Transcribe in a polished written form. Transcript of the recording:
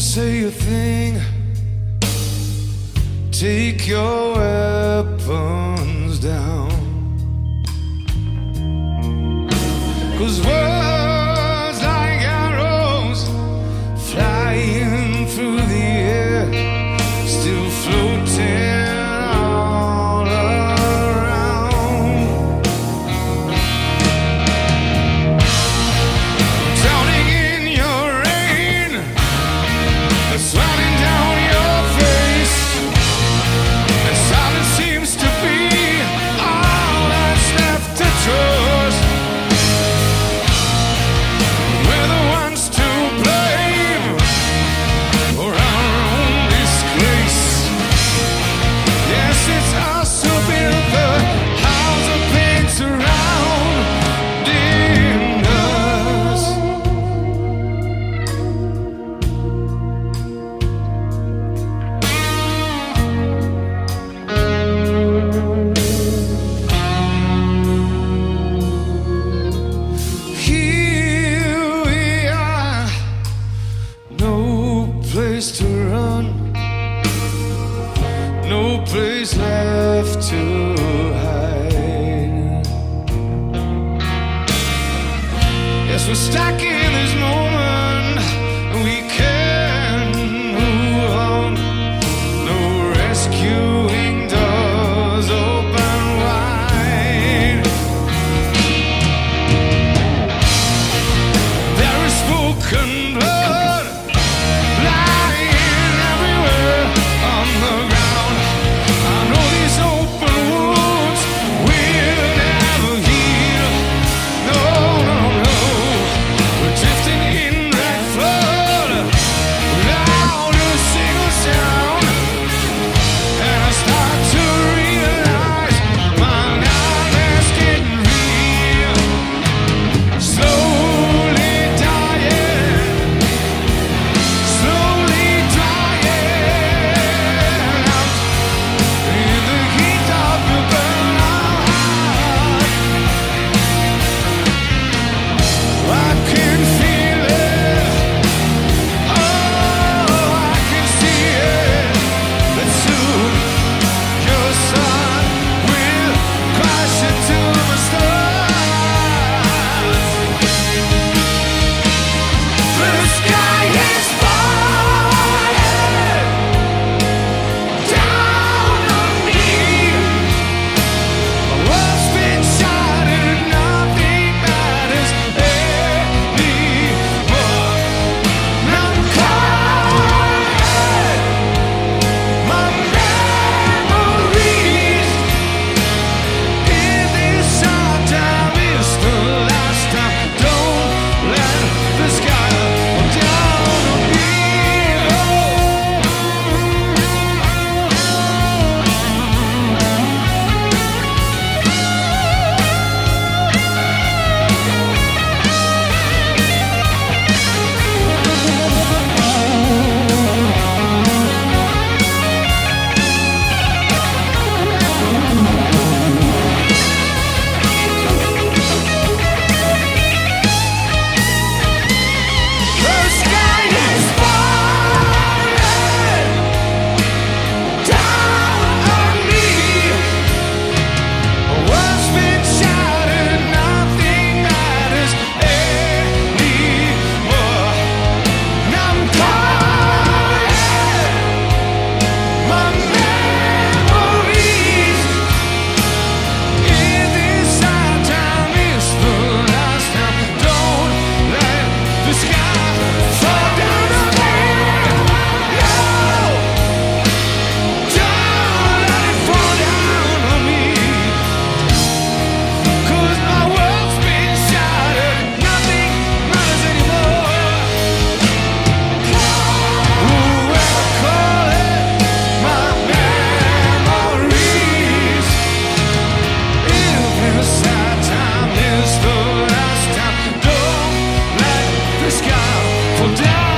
say a thing. Take your weapons down. 'Cause words like arrows flying through the air, still floating all around. Drowning in your rain, swirling down your face, and silence seems to be all that's left to trust. We're the ones to blame for our own disgrace. Yes, it's us who built the house of pain surrounding us. Here we are, no place to run, no place left to hide. Yes, we're stuck in this moment, we can't move on. No rescuing doors open wide. There is spoken blood lying everywhere on the ground. I know these open wounds will never heal. No, no, no. We're drifting in red flood without a single sound. And I start to realize my nightmare's getting real. Slowly dying, slowly drying out in the heat of your burnout heart. I can feel it, oh, I can see it, but soon your sun will crash into the stars. The sky is falling down on me. My world's been shattered, nothing matters anymore. I'm crying, my memories. In this hard time is the last time. Don't let the sky fall down on me. The sky is falling down on me. My world's been shattered, nothing matters anymore. I'm crying, my memories. In this hard time is the last time. Don't let the sky fall down on me. No, don't let it fall down on me. 'Cause my world's been shattered, nothing matters anymore. Whoever call it, my memories. If this sad time is the last time, don't let the sky fall down.